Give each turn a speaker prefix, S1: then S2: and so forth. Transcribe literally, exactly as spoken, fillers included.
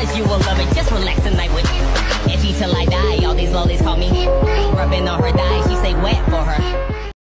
S1: promise you will love it. Just relax tonight with itchy till I die. All these lollies call me rubbing on her thigh.